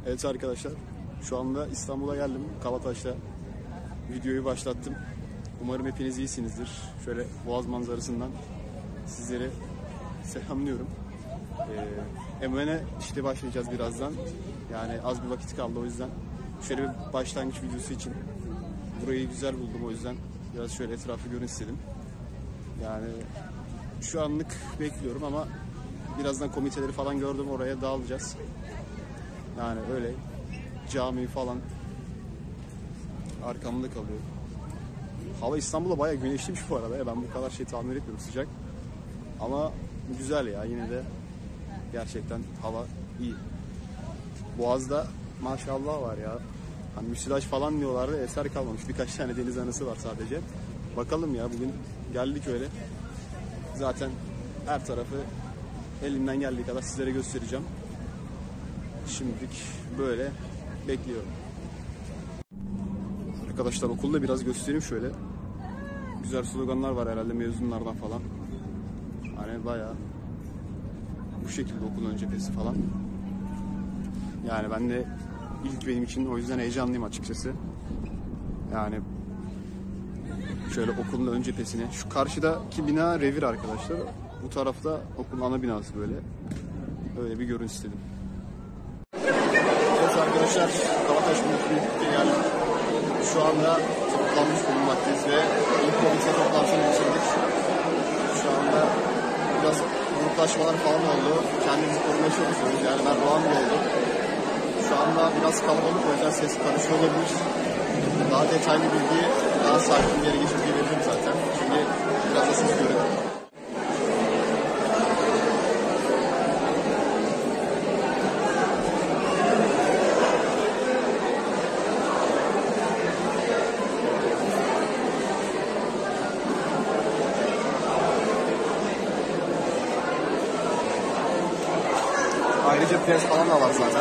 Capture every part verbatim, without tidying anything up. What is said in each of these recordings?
Evet arkadaşlar, şu anda İstanbul'a geldim. Kabataş'ta videoyu başlattım. Umarım hepiniz iyisinizdir. Şöyle Boğaz manzarasından sizlere selamlıyorum. Ee, Emre'ne işte başlayacağız birazdan. Yani az bir vakit kaldı, o yüzden şöyle bir başlangıç videosu için burayı güzel buldum, o yüzden biraz şöyle etrafı görün istedim. Yani şu anlık bekliyorum ama birazdan komiteleri falan gördüm, oraya dağılacağız. Yani öyle cami falan arkamda kalıyor. Hava İstanbul'da bayağı güneşliymiş bu arada ya. Ben bu kadar şey tahmin etmiyorum, sıcak. Ama güzel ya, yine de gerçekten hava iyi. Boğaz'da maşallah var ya. Hani müsilaj falan diyorlardı, eser kalmamış. Birkaç tane deniz anası var sadece. Bakalım ya, bugün geldik öyle. Zaten her tarafı elimden geldiği kadar sizlere göstereceğim. Şimdilik böyle bekliyorum. Arkadaşlar okulda biraz göstereyim şöyle. Güzel sloganlar var herhalde mezunlardan falan. Hani bayağı bu şekilde okulun ön cephesi falan. Yani ben de ilk benim için, o yüzden heyecanlıyım açıkçası. Yani şöyle okulun ön cephesine. Şu karşıdaki bina revir arkadaşlar. Bu tarafta okulun ana binası böyle. Öyle bir görün istedim. Evet arkadaşlar, Kabataş Büyük'e geldik. Şu anda toplanmış bulunmaktayız ve ilk komite toplantısını geçirdik. Şu anda biraz gruplaşmalar falan oldu. Kendimizi korumaya çalışıyoruz. Yani ben Doğan Bey oldum. Şu anda biraz kalabalık, o yüzden ses karışıyor olabilir. Daha detaylı bilgi daha sakin bir yere geçince veririm zaten. Şimdi biraz da siz görün. Ayrıca piyaz falan da var zaten.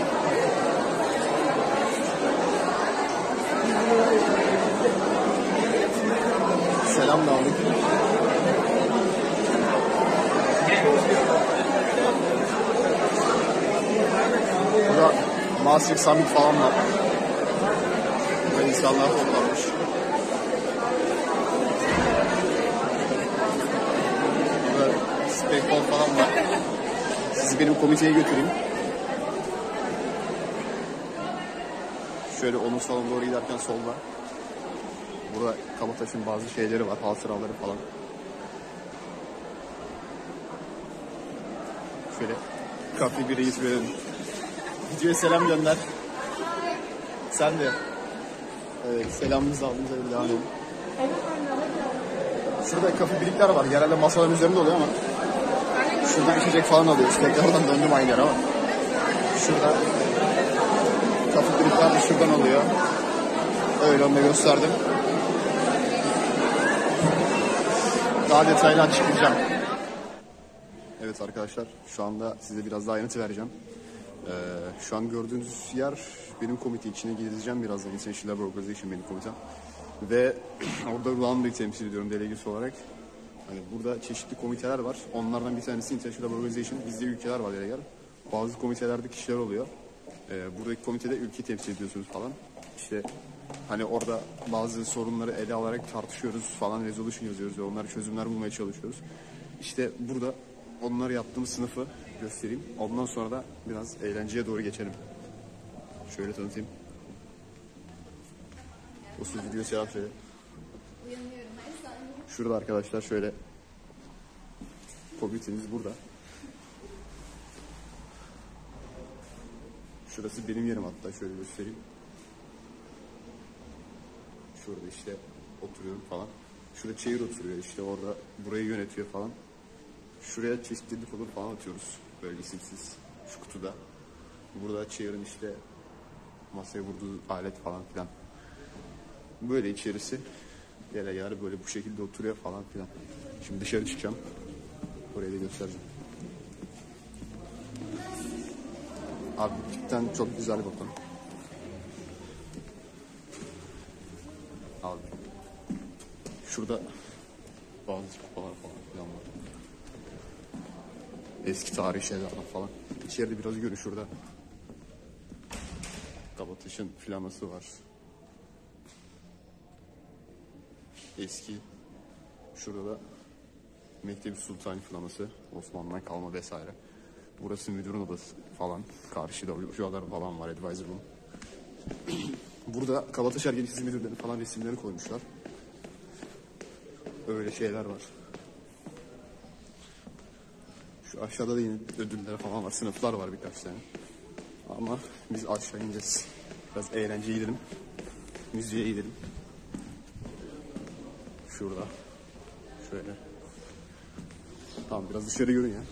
Selam da aldık. Burada Maastricht Summit falan var. Burada insanlar toplanmış. Burada spekbol falan var. Sizi benim komiteye götüreyim. Şöyle onun salona doğru giderken solda. Burada Kabataş'ın bazı şeyleri var, hatıraları falan. Şöyle kafe bir reis verelim. Videoya selam gönder. Sen de. Evet, selamımızı aldığımıza bir devam edelim. Şurada kafe birikler var. Genelde masaların üzerinde oluyor ama şuradan içecek falan alıyoruz. Tekrardan döndüm aynı yer ama. Şurada kafe birikler de şuradan alıyor. Öyle onu da gösterdim. Daha detaylı açıklayacağım. Evet arkadaşlar, şu anda size biraz daha ayrıntı vereceğim. Ee, şu an gördüğünüz yer benim komite, içine gideceğim birazdan. International Labour Organization benim komitem. Ve orada Ruanda'yı temsil ediyorum delegesi olarak. Hani burada çeşitli komiteler var. Onlardan bir tanesi International Labour Organization. Bizde ülkeler var deleger. Bazı komitelerde kişiler oluyor. Ee, buradaki komitede ülkeyi temsil ediyorsunuz falan. İşte hani orada bazı sorunları ele alarak tartışıyoruz falan, resolution yazıyoruz ve onlara çözümler bulmaya çalışıyoruz. İşte burada onları yaptığımız sınıfı göstereyim. Ondan sonra da biraz eğlenceye doğru geçelim. Şöyle tanıtayım. O siz video selam söyle. Şurada arkadaşlar şöyle komitemiz burada. Şurası benim yerim, hatta şöyle göstereyim. Şurada işte oturuyorum falan. Şurada chair oturuyor işte, orada burayı yönetiyor falan. Şuraya çeşitli dedikodur falan atıyoruz. Böyle isimsiz şu kutuda. Burada chair'ın işte masaya vurduğu alet falan filan. Böyle içerisi. Delegeler böyle bu şekilde oturuyor falan filan. Şimdi dışarı çıkacağım. Orayı da göstereceğim. Abi cidden çok güzel bir bakın. Abi şurada bazı kupalar falan filan var. Eski tarihi şeyler falan. İçeride biraz görün şurada. Kabataş'ın flaması var. Eski. Şurada da Mektebi Sultan flaması. Osmanlı'dan kalma vesaire. Burası müdürün odası falan. Karşıda uyuşuyorlar falan var. Advisor room. Burada Kabataş Ergenekisi müdürlerinin falan resimlerini koymuşlar. Öyle şeyler var. Şu aşağıda da yine ödüller falan var. Sınıflar var birkaç tane. Ama biz aşağı ineceğiz. Biraz eğlenceye gidelim. Müziğe gidelim. Şurada. Şöyle. Tamam biraz dışarı görün ya.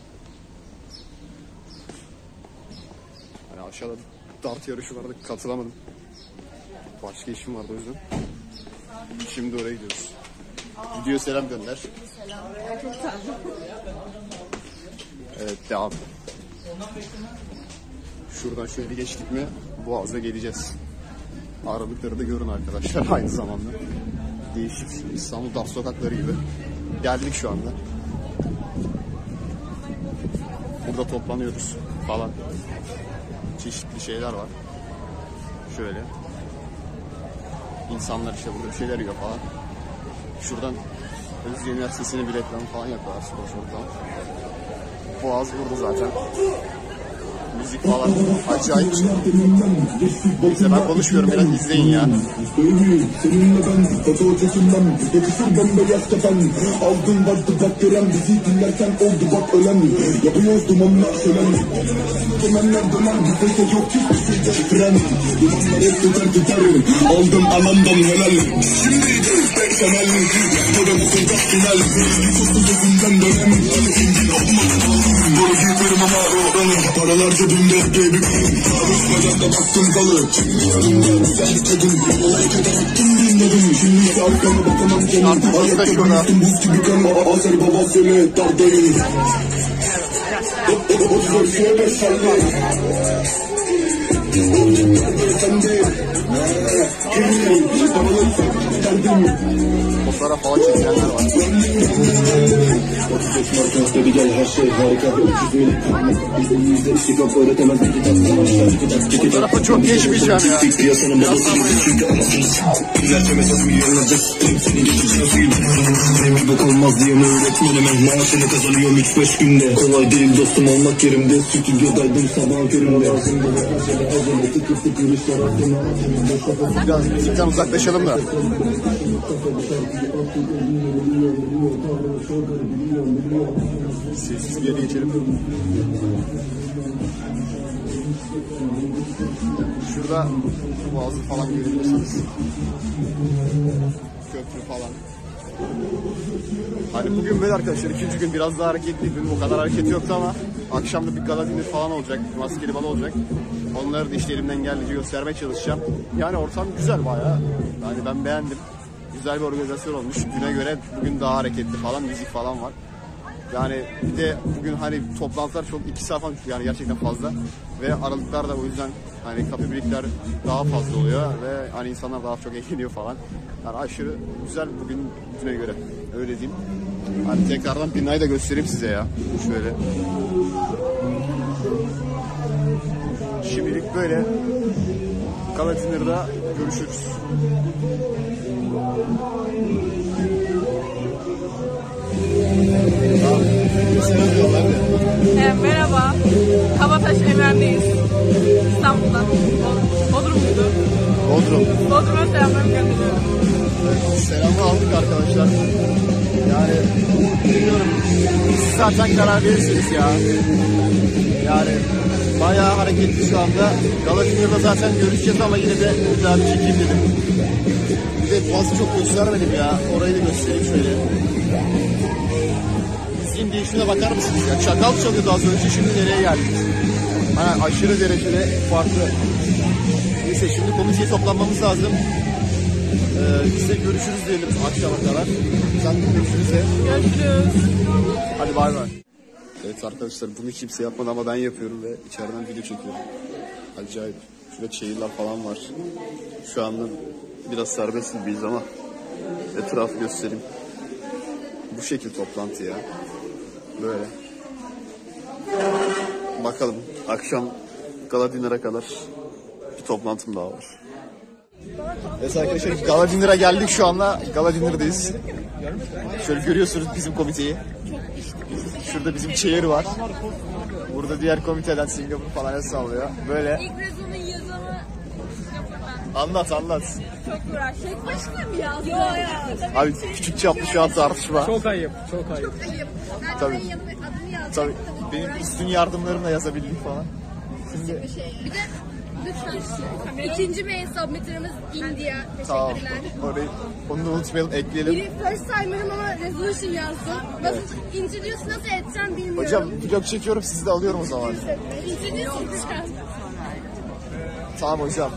Hani aşağıda dart yarışı vardı. Katılamadım. Başka işim vardı o yüzden. Şimdi oraya gidiyoruz. Video selam gönder. Selam. Çok tatlı. Evet devam. Şuradan şöyle geçtik mi Boğaz'a geleceğiz. Aralıkları da görün arkadaşlar aynı zamanda. Değişik İstanbul dar sokakları gibi. Geldik şu anda. Burada toplanıyoruz falan. Çeşitli şeyler var. Şöyle. İnsanlar işte burada bir şeyler yiyor falan. Şuradan Özyeğin Üniversitesi'ne biletlerini falan yapıyorlar. Spor falan. Boğaz burada zaten. Müzik falan acayip. Neyse ben konuşmuyorum, biraz izleyin ya. Seninle ben foto ötesinden yakışır bembeyaz kefen. Aldım vardı bak gören bizi dinlerken oldu bak ölen. Yapıyoruz dumanlar şölen. Dömenler dönen bizde yok hiçbir şeyde fren. Dumanlar hep tutar tutar. Aldım anamdan helal. Şimdi pek temel. Yapmadım sokak final. Kutu gözünden dönem. İngil olmadı. Doğru gidiyorum ama oranın. Paralar cebimde baby. Konuşmadan da baktım kalı. Yanımda güzel kadın. Olay kadar attım dinledim. Şimdi ise arkama bakamam canım. Ayakta büyüttüm buz gibi kanı. Azer baba söyle dardayım. otuz dört şöyle şöyle. Sen de. Kirli. Paraları derdim. Fotoğraf falan çekilenler var. otuz beş Mart tabi gel her şey harika. üç yüz bin yüzde istikaf öğretemez bir kitap. Fotoğrafa çok geçmeyeceğim ya. Piyasanın babası gibi çünkü anasınız. Binlerce mesaj milyonlarca seni geçeceğim. Benim bir bok olmaz diye mi öğretmenime maaşını kazanıyorum üç beş günde. Kolay değil dostum olmak yerimde. Stüdyodaydım sabah köründe. Biraz müzikten uzaklaşalım da. Sessiz bir yere geçelim. Şurada Boğazı falan görebilirsiniz. Köprü falan. Hani bugün böyle arkadaşlar ikinci gün biraz daha hareketliydim. O kadar hareket yoktu ama akşamda bir gala dinleri falan olacak. Maskeli balo olacak. Onları da işte elimden geldiğince göstermeye çalışacağım. Yani ortam güzel bayağı. Yani ben beğendim. Güzel bir organizasyon olmuş. Düne göre bugün daha hareketli falan, müzik falan var. Yani bir de bugün hani toplantılar çok iki saat falan yani gerçekten fazla. Ve aralıklar da o yüzden hani kapı birlikler daha fazla oluyor ve hani insanlar daha çok eğleniyor falan. Yani aşırı güzel bugün düne göre. Öyle diyeyim. Hani tekrardan binayı da göstereyim size ya. Şöyle. Şimdilik böyle. Kalatinir'de görüşürüz. E, merhaba. Kabataş Emren'deyiz. İstanbul'dan. Bodrum muydu? Bodrum. Bodrum'a selamlarımı gönderiyorum. Selamı aldık arkadaşlar. Yani bilmiyorum. Siz zaten karar verirsiniz ya. Yani bayağı hareketli şu anda. Galatina'da zaten görüşeceğiz ama yine de bir daha bir çekeyim dedim. Bir de Boğaz'ı çok göstermedim ya. Orayı da göstereyim şöyle. Müziğin değişimine bakar mısınız ya? Çakal çalıyordu az önce, şimdi nereye geldik? Hani aşırı derecede farklı. Neyse şimdi komisiye toplanmamız lazım. Ee, biz de görüşürüz diyelim akşama kadar. Sen de görüşürüz de. Görüşürüz. Hadi bay bay. Evet arkadaşlar bunu kimse yapmadı ama ben yapıyorum ve içeriden video çekiyorum. Acayip. Şurada çayırlar falan var. Şu anda biraz serbest gibiyiz ama etrafı göstereyim. Bu şekil toplantı ya. Böyle. Bakalım akşam gala dinlere kadar bir toplantım daha var. Evet arkadaşlar, Gala Dinner'a geldik şu anda. Gala Dinner'dayız. Şöyle görüyorsunuz bizim komiteyi. Şurada bizim chair var. Burada diğer komiteden Singapur falan el sallıyor. Böyle. İlk rezonun yazımı Anlat anlat. çok uğraş. Tek başına mı yazdın? Yok ya. Abi küçük çaplı şu an tartışma. Çok ayıp, çok ayıp. Tabii. Tabii. Benim üstün yardımlarımla yazabildik falan. Şimdi Bir de lütfen ikinci main submitter'ımız India. tamam. Teşekkürler. Orayı, onu da unutmayalım, ekleyelim. Biri first timer'ım ama resolution yazdı. Nasıl introduce nasıl edeceğim bilmiyorum. Hocam vlog çekiyorum, sizi de alıyorum o zaman. Introduce edeceğim. Tamam hocam.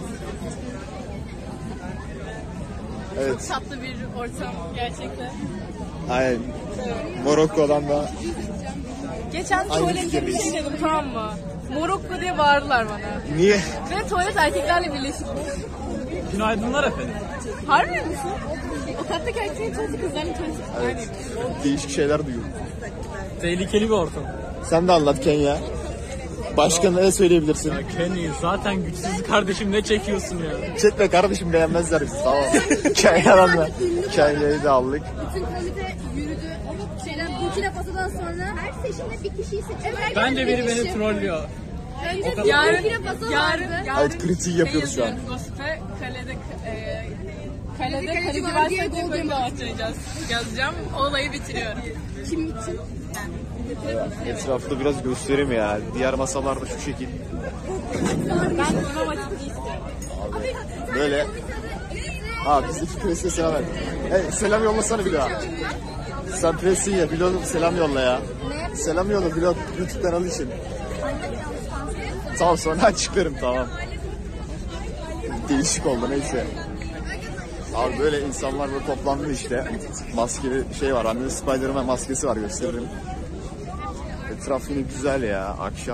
Evet. Tatlı bir ortam gerçekten. Aynen. Morokko'dan da Geçen Aynı tuvalette bir fikirdeyiz. şey dedim, tamam mı? Morokko diye bağırdılar bana. niye? Ve tuvalet erkeklerle birleşik. Günaydınlar efendim. Harbi misin? O kattaki erkeğin tuvaleti kızların tuvaleti. Evet. Değişik şeyler duyuyorum. Tehlikeli bir ortam. Sen de anlat Kenya. Başka ne söyleyebilirsin? Ya Kenny zaten güçsüz kardeşim, ne çekiyorsun ya? Çekme kardeşim, beğenmezler bizi. Tamam. Kenya'dan da. Kenya'yı da aldık. Bütün komite yürüdü. Şeyden Burkina Faso'dan sonra her seçimde bir kişiyi seçiyor. Bence biri beni trollüyor. Önce bir Yarın, Burkina Faso yarın, vardı. yarın Evet, kritiği yapıyoruz şu an. Gossip'e kalede, e, kalede Kaleci kaleci var varsa diye diye gol böyle yemek. atacağız. Yazacağım, olayı bitiriyorum. Kim için? Etrafta biraz göstereyim ya. Diğer masalarda şu şekil. Ben buna vakit istiyorum. Böyle. Ha bizdeki presiye selam ver. Hey, selam yollasana bir daha. Sen presiye, vlog selam yolla ya. Selam yolla vlog YouTube kanalı için. Tamam, sonra açıklarım, tamam. Değişik oldu, neyse. Abi böyle insanlar böyle toplandı işte. Maskeli şey var, anne Spider-Man maskesi var, gösteririm. Etraf yine güzel ya, akşam.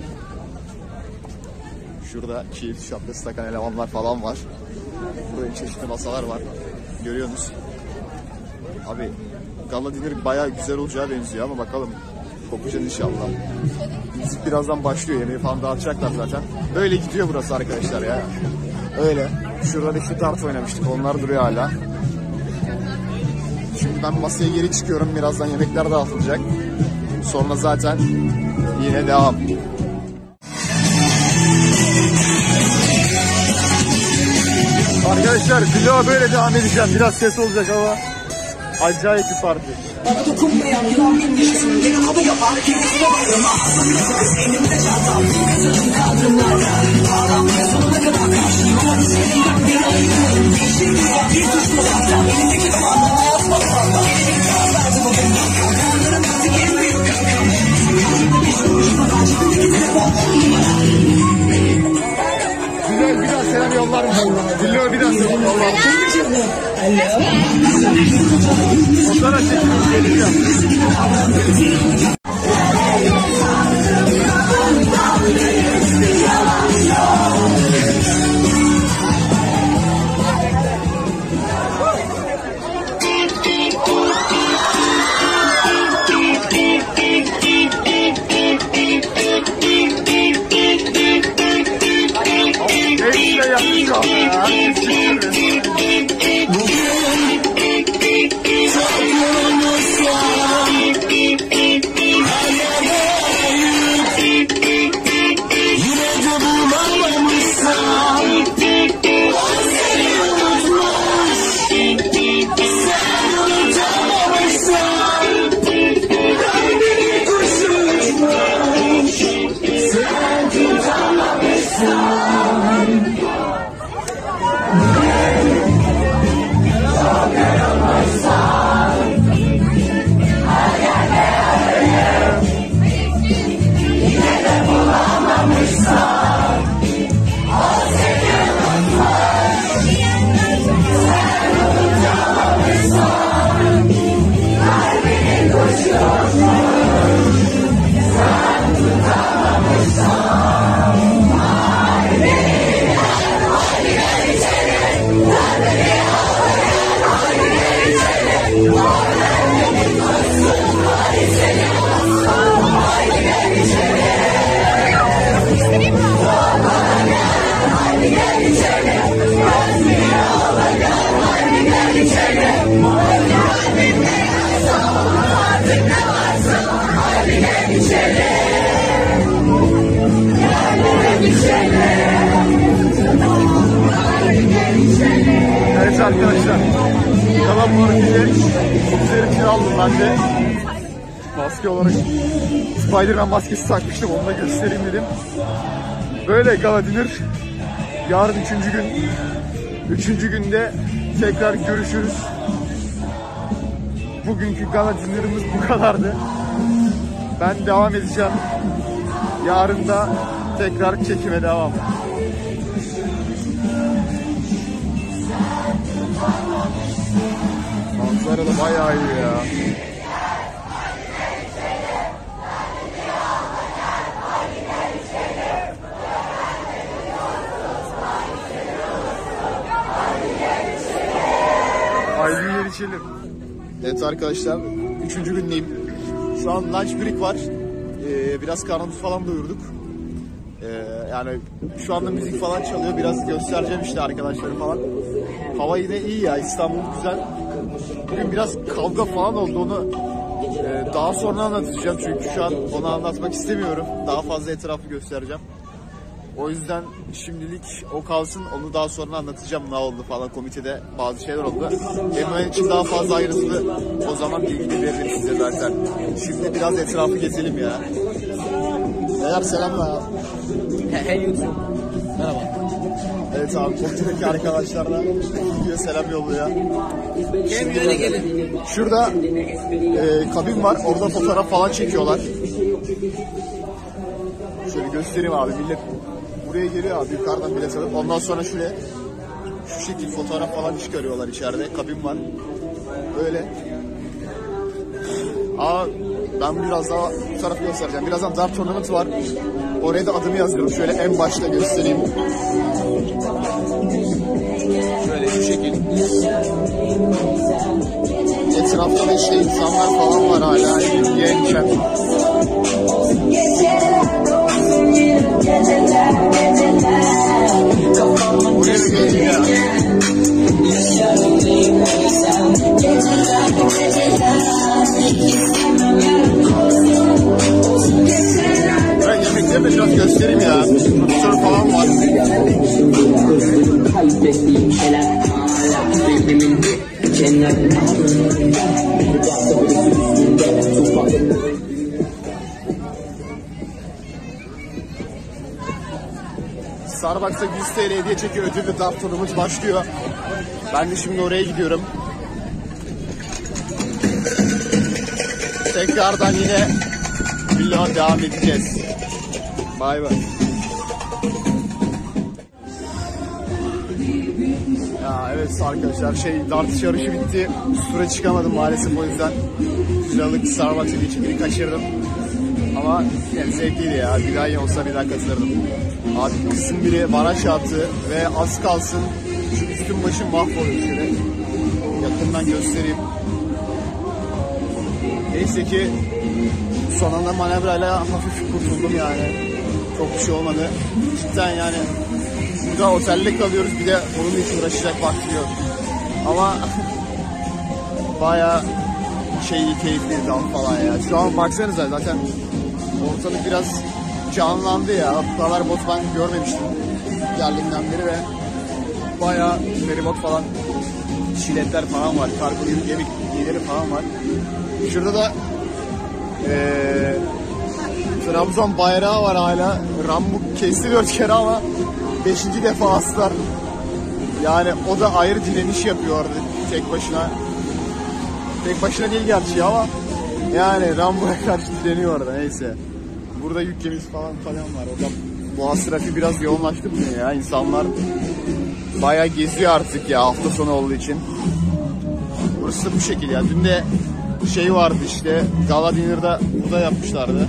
Şurada çift şapkası takan elemanlar falan var. Burada çeşitli masalar var. Görüyorsunuz. Abi Gala Dinner bayağı güzel olacağı benziyor ama bakalım. Kokacağız inşallah. Müzik birazdan başlıyor. Yemeği falan dağıtacaklar zaten. Böyle gidiyor burası arkadaşlar ya. Öyle. Şurada işte dart oynamıştık. Onlar duruyor hala. Şimdi ben masaya geri çıkıyorum. Birazdan yemekler dağıtılacak. Sonra zaten yine devam. Arkadaşlar vloga böyle devam edeceğim. Biraz ses olacak ama acayip bir parti. Bana dokunmayan yılan bin yaşasın. Geri hava yapar, kendisine bağırma. Elimde çantam, gözüm kaldırımlarda. Ağlamaya sonuna kadar karşıyım. Ama bir seninle bir ayırım. Değişir dünya bir tuş dolapta. Elimdeki zamanla yapma fazla. Elimin kağıt verdi bugün. Kanlarım artık en büyük kankam. Kalbimde bir soruşma var. Cebimdeki telefon on numara. Güzel, bir daha selam yollar mısın? Biliyor, bir daha selam yollar mısın? Fotoğraf çekip geleceğim. Neyse yapacağım ya. arkadaşlar. Gala markete çok güzel bir şey aldım ben de. Maske olarak Spider-Man maskesi takmıştım, onu da göstereyim dedim. Böyle gala dinner. Yarın üçüncü gün. Üçüncü günde tekrar görüşürüz. Bugünkü gala dinner'ımız bu kadardı. Ben devam edeceğim. Yarın da tekrar çekime devam. Manzara da bayağı iyi ya. Haydi yer içelim. Evet arkadaşlar, üçüncü gündeyim. Şu an lunch break var. Ee, biraz karnımızı falan doyurduk. Ee, yani şu anda müzik falan çalıyor. Biraz göstereceğim işte arkadaşları falan. Hava yine iyi ya, İstanbul güzel. Bugün biraz kavga falan oldu, onu e, daha sonra anlatacağım. Çünkü şu an onu anlatmak istemiyorum. Daha fazla etrafı göstereceğim. O yüzden şimdilik o kalsın, onu daha sonra anlatacağım ne oldu falan, komitede bazı şeyler oldu. Benim için daha fazla ayrıntılı o zaman bilgi de veririm size zaten. Şimdi biraz etrafı gezelim ya. Eğer selamlar abi. Hey YouTube. Merhaba. Evet abi, komitedeki arkadaşlar da videoya selam yolluyor. Gelin yöne gelin. Şurada e, kabin var, orada fotoğraf falan çekiyorlar. Şöyle göstereyim abi, millet buraya geliyor abi, yukarıdan bilet alıp ondan sonra şuraya şu şekil fotoğraf falan çıkarıyorlar, içeride kabin var. Böyle. Aa, ben biraz daha bu tarafı göstereceğim. Birazdan dart tournament var. Oraya da adımı yazıyorum. Şöyle en başta göstereyim. Şöyle şu şekil. Etrafta da işte insanlar falan var hala. Yiyen içen. Buraya bir gelin ya. Ben yemekleri de biraz göstereyim ya. Profesör falan var. Starbucks'a yüz T L hediye çekiyor, ödüllü dart turumuz başlıyor. Ben de şimdi oraya gidiyorum. Tekrardan yine vloga devam edeceğiz. Bay bay. Ya evet arkadaşlar, şey dart yarışı bitti. Süre çıkamadım maalesef, o yüzden liralık Starbucks hediye çekini kaçırdım. Ama yani zevkliydi ya. Bir daha iyi olsa bir daha katılırdım. Abi kızın biri bana çarptı ve az kalsın şu üstüm başım mahvoluyor şöyle. Yakından göstereyim. Neyse ki son anda manevrayla hafif kurtuldum yani. Çok bir şey olmadı. Cidden yani burada otelde kalıyoruz, bir de onun için uğraşacak vakti yok. Ama bayağı şey keyifli dal falan ya. Şu an baksanıza zaten ortalık biraz canlandı ya. Bu kadar bot ben görmemiştim geldiğimden beri ve bayağı feribot falan, çiletler falan var. Kargo yemek yiyeleri falan var. Şurada da ee, Trabzon bayrağı var hala. Rambuk kesti dört kere ama beşinci defa astılar. Yani o da ayrı direniş yapıyor orada tek başına. Tek başına değil gerçi ama yani Rambuk'a karşı direniyor orada, neyse. Burada yük gemisi falan falan var. Orada Boğaz trafiği biraz yoğunlaştı bugün ya. İnsanlar bayağı geziyor artık ya, hafta sonu olduğu için. Burası da bu şekil ya. Dün de şey vardı işte, Gala Dinner'da burada yapmışlardı.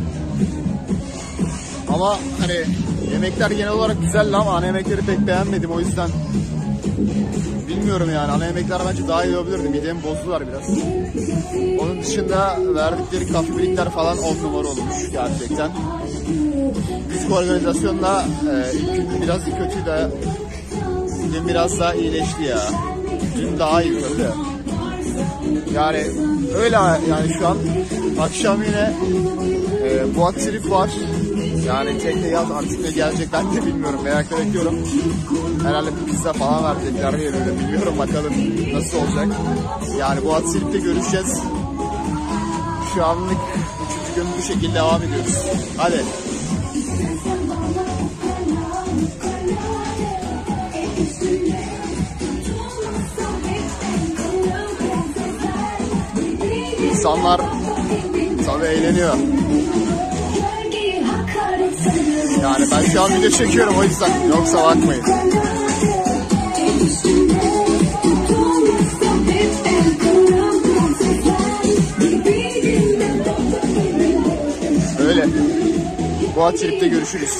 Ama hani yemekler genel olarak güzeldi ama ana yemekleri pek beğenmedim, o yüzden bilmiyorum yani. Ana yemekler bence daha iyi olabilirdi. Midemi bozdular biraz. Onun dışında verdikleri kafe birikler falan on numara olmuş gerçekten. Müzik organizasyonla e, ilk gün biraz kötüydü de bugün biraz daha iyileşti ya. Dün daha iyi tabii. Yani öyle yani şu an akşam yine e, Boğaz Trip var. Yani tekne yaz artık ne gelecek ben de bilmiyorum. Merakla bekliyorum. Herhalde bir pizza falan verecekler diye böyle bilmiyorum, bakalım nasıl olacak. Yani bu Silip'te görüşeceğiz. Şu anlık üçüncü gün bu şekilde devam ediyoruz. Hadi. İnsanlar tabii eğleniyor. Yani ben şu an video çekiyorum o yüzden, yoksa bakmayın. Öyle. Bu Trip'te görüşürüz.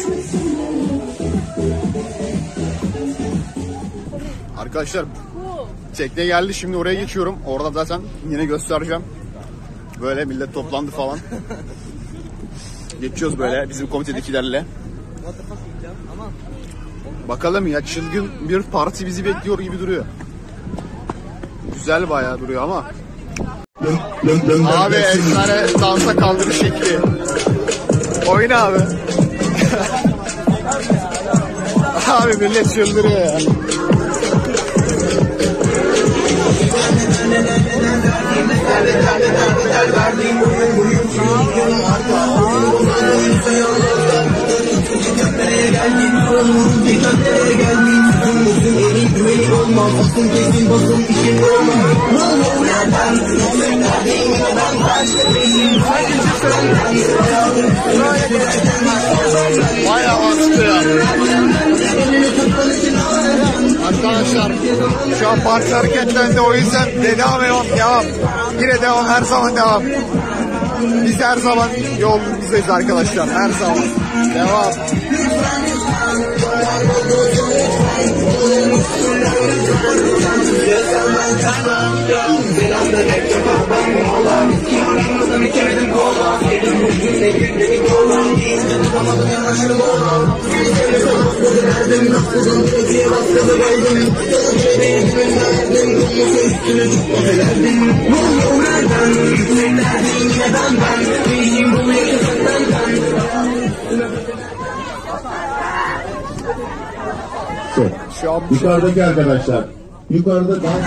Arkadaşlar tekne geldi, şimdi oraya geçiyorum. Orada zaten yine göstereceğim. Böyle millet toplandı falan. Geçiyoruz böyle bizim komitedekilerle. Bakalım ya, çılgın bir parti bizi bekliyor gibi duruyor. Güzel bayağı duruyor ama. Abi efsane dansa kaldırış şekli. Oyna abi. Abi millet çıldırıyor ya. Bayağı arttı ya. Arkadaşlar şu an parti hareketlendi, o yüzden devam devam devam. Yine devam, her zaman devam. Biz her zaman yolumuzdayız arkadaşlar, her zaman. Devam. Şu an Yukarıdaki arkadaşlar. Yukarıda daha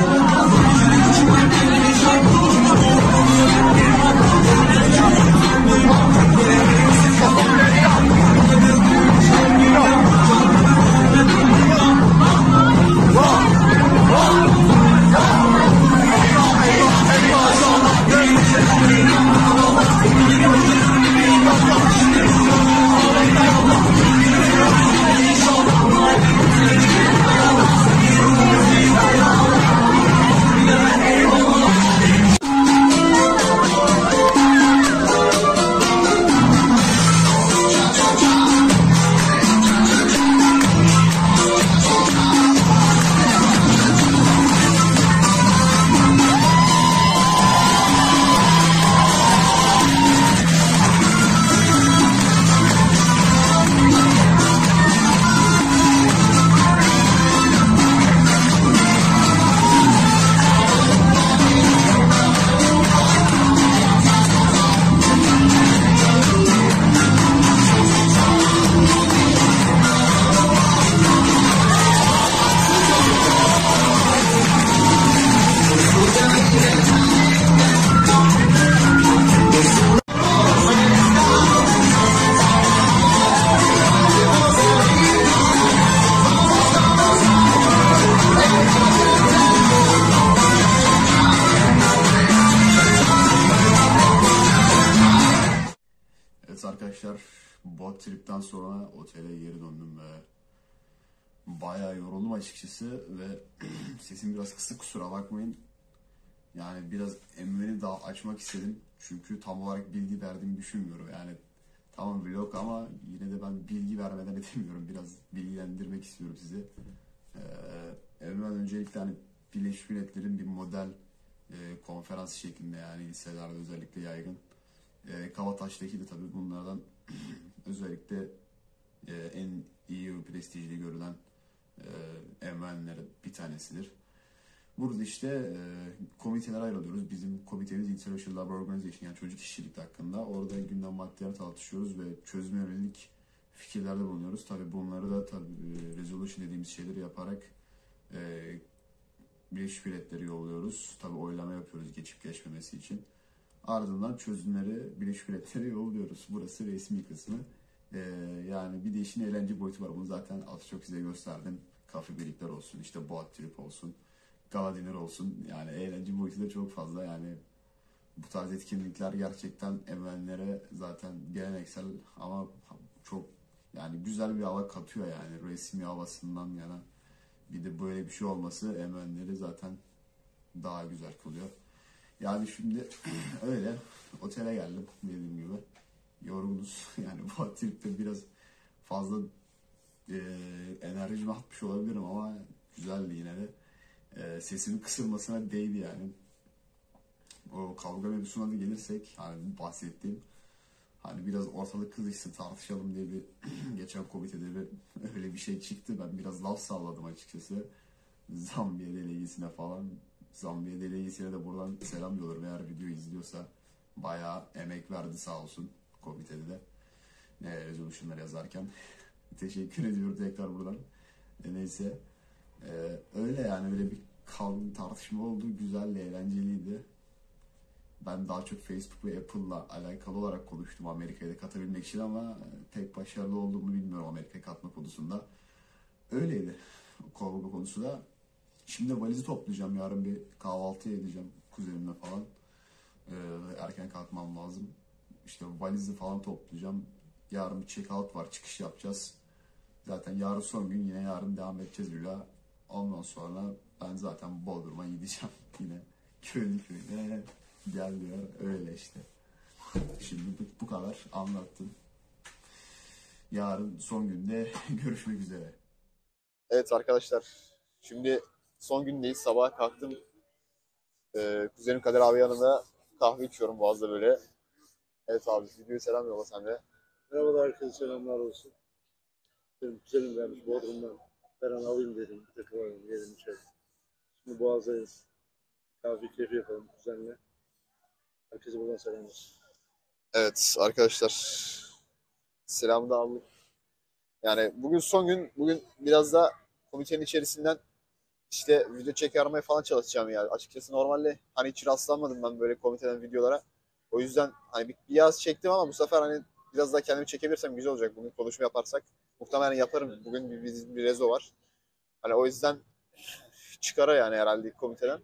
arkadaşlar, bu tripten sonra otele geri döndüm ve bayağı yoruldum açıkçası ve sesim biraz kısık, kusura bakmayın. Yani biraz emreni daha açmak istedim çünkü tam olarak bilgi verdiğimi düşünmüyorum. Yani tamam vlog ama yine de ben bilgi vermeden edemiyorum. Biraz bilgilendirmek istiyorum sizi. Ee, evvel öncelikle hani Birleşmiş Milletler'in bir model e, konferans şeklinde, yani liselerde özellikle yaygın. E, Kavataş'taki de tabii bunlardan özellikle e, en iyi ve prestijli görülen e, evrenleri bir tanesidir. Burada işte e, komitelere ayrılıyoruz. Bizim komitemiz International Labour Organization, yani çocuk işçilik hakkında. Orada gündem maddeleri tartışıyoruz ve çözüme yönelik fikirlerde bulunuyoruz. Tabii bunları da tabii resolution dediğimiz şeyleri yaparak e, Birleşmiş Milletler'e yolluyoruz. Tabii oylama yapıyoruz geçip geçmemesi için. Ardından çözümleri Birleşmiş Milletler'e yolluyoruz. Burası resmi kısmı. Ee, yani bir de işin eğlence boyutu var. Bunu zaten az çok size gösterdim. Kafe birlikler olsun, işte boat trip olsun, gala dinner olsun. Yani eğlence boyutu da çok fazla. Yani bu tarz etkinlikler gerçekten emenlere zaten geleneksel ama çok yani güzel bir hava katıyor yani resmi havasından yana. Bir de böyle bir şey olması emenleri zaten daha güzel kılıyor. Yani şimdi öyle otele geldim dediğim gibi. Yorgunuz. Yani bu tripte biraz fazla e, enerjimi atmış olabilirim ama güzeldi yine de. E, sesimin kısılmasına değdi yani. O kavga mevzusuna da gelirsek hani bahsettiğim hani biraz ortalık kızışsın tartışalım diye bir geçen komitede bir öyle bir şey çıktı. Ben biraz laf salladım açıkçası. Zambiya delegisine falan. Zambiya delegisine de buradan selam diyorum. Eğer video izliyorsa bayağı emek verdi sağ olsun komitede de. E, resolution'lar yazarken. Teşekkür ediyorum tekrar buradan. E, neyse. E, öyle yani böyle bir kavga tartışma oldu. Güzel, eğlenceliydi. Ben daha çok Facebook ve Apple'la alakalı olarak konuştum Amerika'ya da katabilmek için ama pek başarılı olduğumu bilmiyorum Amerika'ya katma konusunda. Öyleydi kavga konusu da. Şimdi valizi toplayacağım. Yarın bir kahvaltı edeceğim kuzenimle falan. Ee, erken kalkmam lazım. İşte valizi falan toplayacağım. Yarın bir check-out var. Çıkış yapacağız. Zaten yarın son gün. Yine yarın devam edeceğiz Lula. Ondan sonra ben zaten Bodrum'a gideceğim. Yine köylü köyüne gel diyor. Öyle işte. Şimdi bu, bu kadar anlattım. Yarın son günde görüşmek üzere. Evet arkadaşlar. Şimdi son gündeyiz. Sabah kalktım. Ee, kuzenim Kadir abi yanında kahve içiyorum Boğaz'da böyle. Evet abi videoyu selam yolla sen de. Merhabalar herkese selamlar olsun. Benim kuzenim gelmiş Bodrum'dan. Ben onu alayım dedim. Bir takım alayım yedim içelim. Şimdi Boğaz'dayız. Kahve keyfi yapalım kuzenle. Herkese buradan selamlar. Evet arkadaşlar. Selamı da aldık. Yani bugün son gün. Bugün biraz da komitenin içerisinden işte video çekermeye falan çalışacağım yani. Açıkçası normalde hani hiç rastlanmadım ben böyle komiteden videolara. O yüzden hani bir biraz çektim ama bu sefer hani biraz daha kendimi çekebilirsem güzel olacak. Bugün konuşma yaparsak muhtemelen yaparım. Bugün bir, bir, bir rezo var. Hani o yüzden çıkara yani herhalde komiteden.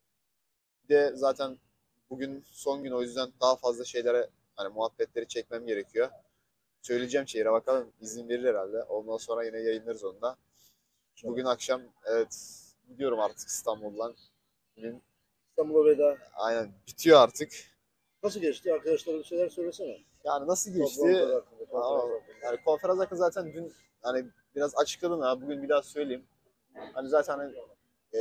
Bir de zaten bugün son gün o yüzden daha fazla şeylere hani muhabbetleri çekmem gerekiyor. Söyleyeceğim şeylere bakalım izin verir herhalde. Ondan sonra yine yayınlarız onu da. Bugün akşam evet gidiyorum artık İstanbul'dan. Bugün İstanbul'a veda. aynen bitiyor artık. Nasıl geçti? Arkadaşlara bir şeyler söylesene. Yani nasıl geçti? Toplantılar hakkında, konferans Aa, hakkında. yani konferans hakkında zaten dün hani biraz açıkladım ya. Bugün bir daha söyleyeyim. Hani zaten hani, e,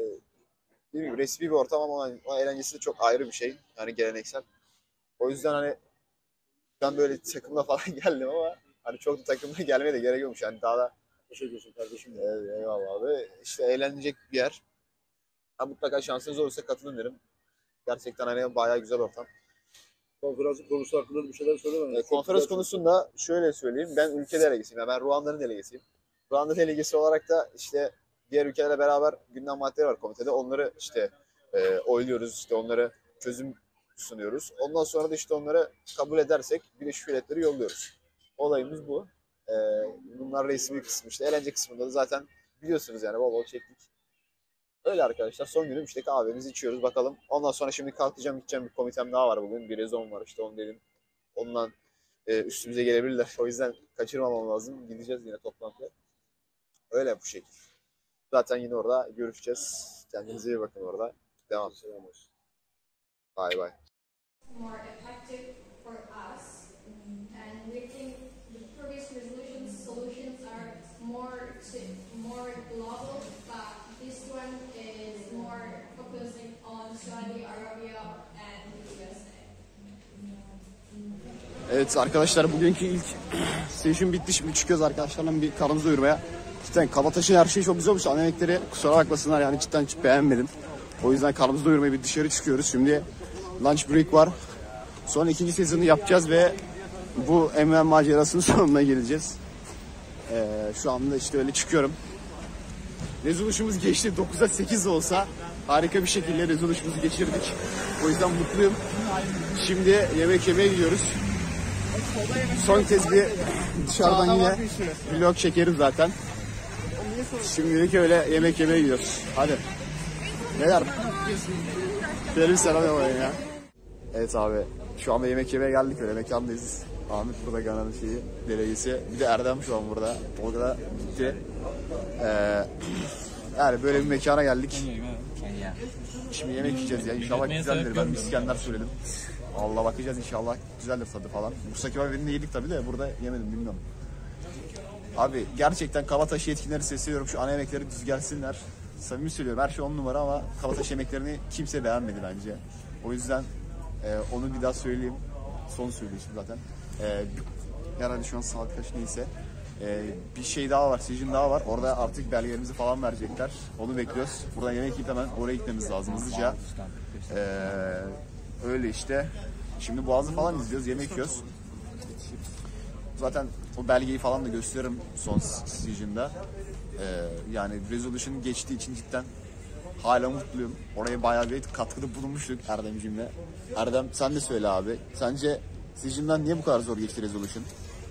değil mi, resmi bir ortam ama o, o eğlencesi de çok ayrı bir şey. Yani geleneksel. O yüzden hani ben böyle takımla falan geldim ama hani çok da takımla gelmeye de gerek yokmuş. Yani daha da Teşekkür ederim kardeşim. evet, eyvallah abi. İşte eğlenecek bir yer. Ha, mutlaka şansınız olursa katılın derim. Gerçekten hani bayağı güzel ortam. Konferansın konusu hakkında bir şeyler söyleme. E, konferans konusunda şöyle söyleyeyim. Ben ülke delegesiyim. Yani ben Ruanda'nın delegesiyim. Ruanda delegesi olarak da işte diğer ülkelerle beraber gündem maddeleri var komitede. Onları işte e, oyluyoruz. İşte onları çözüm sunuyoruz. Ondan sonra da işte onları kabul edersek Birleşmiş Milletler'e yolluyoruz. Olayımız bu. E, bunlar resmi kısmı işte. Eğlence kısmında da zaten biliyorsunuz yani bol bol çektik. Öyle arkadaşlar. Son günüm işte kahvemizi içiyoruz bakalım. Ondan sonra şimdi kalkacağım gideceğim, bir komitem daha var bugün. Bir rezon var işte onu dedim. Ondan e, üstümüze gelebilirler. O yüzden kaçırmamam lazım. Gideceğiz yine toplantıya. Öyle bu şekilde. Zaten yine orada görüşeceğiz. Kendinize iyi bakın orada. Devam. Selam olsun. Bye bye. More effective for us, and we think the previous resolutions solutions are more to, more global, but this one is more focusing on Saudi Arabia and the U S A. Evet arkadaşlar bugünkü ilk session bitti. Şimdi çıkıyoruz arkadaşlarla bir karnımızı doyurmaya. Cidden Kabataş'ın her şeyi çok güzel olmuş. Ana yemekleri kusura bakmasınlar yani cidden hiç beğenmedim. O yüzden karnımızı doyurmaya bir dışarı çıkıyoruz. Şimdi lunch break var. Sonra ikinci sezonu yapacağız ve bu M M A macerasının sonuna geleceğiz. Ee, şu anda işte öyle çıkıyorum. Resolution'umuz geçti. dokuza sekiz olsa harika bir şekilde resolution'umuzu geçirdik. O yüzden mutluyum. Şimdi yemek yemeye gidiyoruz. Son kez bir dışarıdan yine vlog çekeriz zaten. Şimdilik öyle yemek yemeye gidiyoruz. Hadi. Neler? Benim selam yapayım ya. Evet abi. Şu anda yemek yemeye geldik. Öyle mekandayız. Ahmet burada Gana'nın şeyi, delegesi. Bir de Erdem şu an burada. O da gitti. Ee, yani böyle bir mekana geldik. Şimdi yemek yiyeceğiz ya. İnşallah güzeldir. Ben bir İskender söyledim. Allah bakacağız inşallah güzeldir tadı falan. Bursa kebabını yedik tabii de burada yemedim bilmiyorum. Abi gerçekten Kabataş yetkilileri sesleniyorum. Şu ana yemekleri düz gelsinler. Samimi söylüyorum her şey on numara ama Kabataş yemeklerini kimse beğenmedi bence. O yüzden e, onu bir daha söyleyeyim. Son söyleyişim zaten. E, herhalde şu an saat kaç neyse. E, bir şey daha var, sicim daha var. Orada artık belgelerimizi falan verecekler. Onu bekliyoruz. Buradan yemek yiyip hemen oraya gitmemiz lazım hızlıca. E, öyle işte. Şimdi Boğaz'ı falan izliyoruz, yemek yiyoruz. Zaten o belgeyi falan da gösteririm son sicimde. Ee, yani Resolution geçtiği için cidden hala mutluyum. Oraya bayağı bir katkıda bulunmuştuk Erdemciğimle. Erdem sen de söyle abi. Sence sicimden niye bu kadar zor geçti Resolution?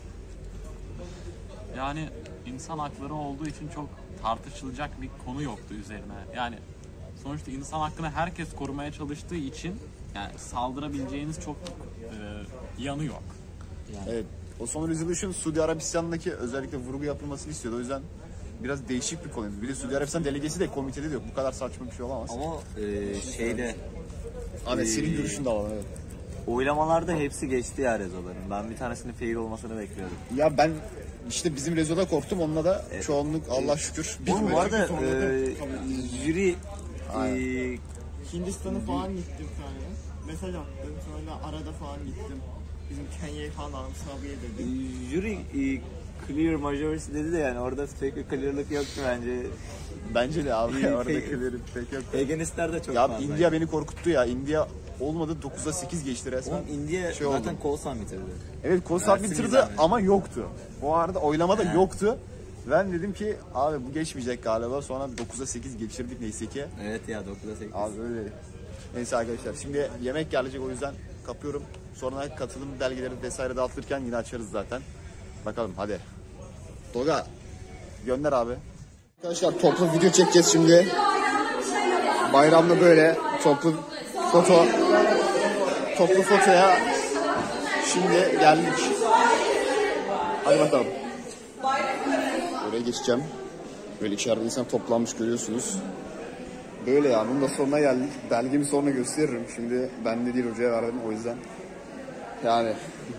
Yani insan hakları olduğu için çok tartışılacak bir konu yoktu üzerine. Yani sonuçta insan hakkını herkes korumaya çalıştığı için yani saldırabileceğiniz çok e, yanı yok. Yani. Evet. O son Resolution Suudi Arabistan'daki özellikle vurgu yapılmasını istiyordu. O yüzden biraz değişik bir konuydu. Bir de Suudi Arabistan delegesi de komitede de yok. Bu kadar saçma bir şey olamaz. Ama e, şeyde... Ahmet e, senin görüşünü de alalım. Evet. Oylamalarda hepsi geçti ya rezoların. Ben bir tanesinin fail olmasını bekliyordum. Ya ben işte bizim rezoda korktum. Onunla da Evet. çoğunluk Allah şükür. Oğlum bu arada e, jüri... E, Hindistan'a falan gittim yani. Mesaj attım. Sonra arada falan gittim. Bizim Kenya'yı falan aldım. Sabiye dedi. jüri e, clear majority dedi de yani orada pek bir clearlık yoktu bence. Bence de abi. İyi, Orada peki. clear'ı pek yok. Paganistler de çok Ya fazla. India beni korkuttu ya. India olmadı dokuza sekiz geçti resmen. Oğlum India Şey zaten oldu. Kosan bitirdi. Evet Kosovo Versin bitirdi güzel mi? ama yoktu. O arada oylama da He. yoktu. Ben dedim ki abi bu geçmeyecek galiba. Sonra dokuza sekiz geçirdik neyse ki. Evet ya dokuza sekiz. Abi öyle. Neyse arkadaşlar şimdi yemek gelecek o yüzden kapıyorum. Sonra katılım belgeleri vesaire dağıtırken yine açarız zaten. Bakalım hadi. Doga gönder abi. Arkadaşlar toplu video çekeceğiz şimdi. Bayramda böyle toplu foto. Toplu fotoya şimdi geldik. Hadi bakalım. Oraya geçeceğim. Böyle içeride insan toplanmış görüyorsunuz. Böyle ya bunun da sonuna geldik. Belgemi sonra gösteririm. Şimdi ben de değil hocaya verdim o yüzden. Yani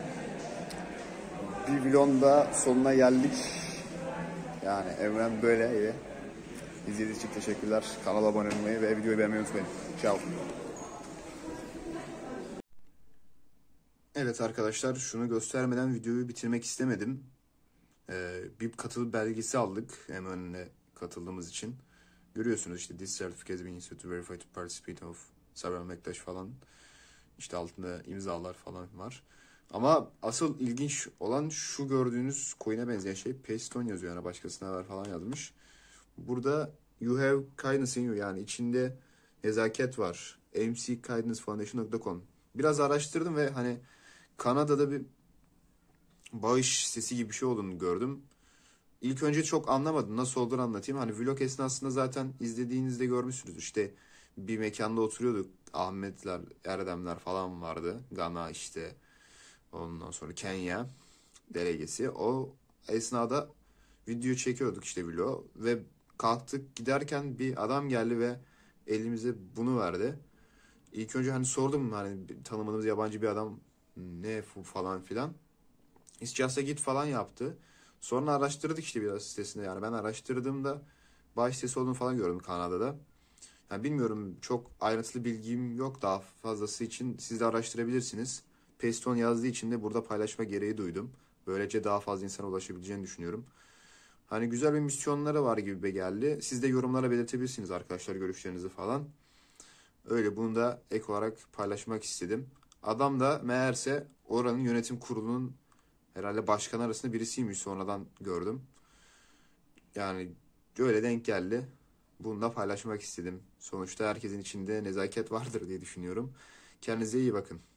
bir vlogun da sonuna geldik. Yani Emre'm böyle. İzlediğiniz için teşekkürler. Kanala abone olmayı ve videoyu beğenmeyi unutmayın. Ciao. Evet arkadaşlar şunu göstermeden videoyu bitirmek istemedim. Ee, bir katıl belgesi aldık hemen önüne katıldığımız için. Görüyorsunuz işte this certificate has been issued to verify to participate of Sabra Mektaş falan. İşte altında imzalar falan var. Ama asıl ilginç olan şu gördüğünüz coin'e benzeyen şey Paystone yazıyor yani başkasına ver falan yazmış. Burada you have kindness in you yani içinde nezaket var. m c kindness foundation nokta com. Biraz araştırdım ve hani Kanada'da bir bağış sitesi gibi bir şey olduğunu gördüm. İlk önce çok anlamadım. Nasıl olduğunu anlatayım. Hani vlog esnasında zaten izlediğinizde görmüşsünüz. İşte bir mekanda oturuyorduk. Ahmetler, Erdemler falan vardı. Gana işte. Ondan sonra Kenya delegesi. O esnada video çekiyorduk işte vlog. Ve kalktık giderken bir adam geldi ve elimize bunu verdi. İlk önce hani sordum hani tanımadığımız yabancı bir adam ne falan filan. It's just a git falan yaptı. Sonra araştırdık işte biraz sitesinde yani ben araştırdığımda bağış sitesi olduğunu falan gördüm Kanada'da. Yani bilmiyorum çok ayrıntılı bilgim yok daha fazlası için siz de araştırabilirsiniz. Paystone yazdığı için de burada paylaşma gereği duydum. Böylece daha fazla insana ulaşabileceğini düşünüyorum. Hani güzel bir misyonları var gibi geldi. Siz de yorumlara belirtebilirsiniz arkadaşlar görüşlerinizi falan. Öyle bunu da ek olarak paylaşmak istedim. Adam da meğerse oranın yönetim kurulunun herhalde başkan arasında birisiymiş sonradan gördüm. Yani öyle denk geldi. Bunu da paylaşmak istedim. Sonuçta herkesin içinde nezaket vardır diye düşünüyorum. Kendinize iyi bakın.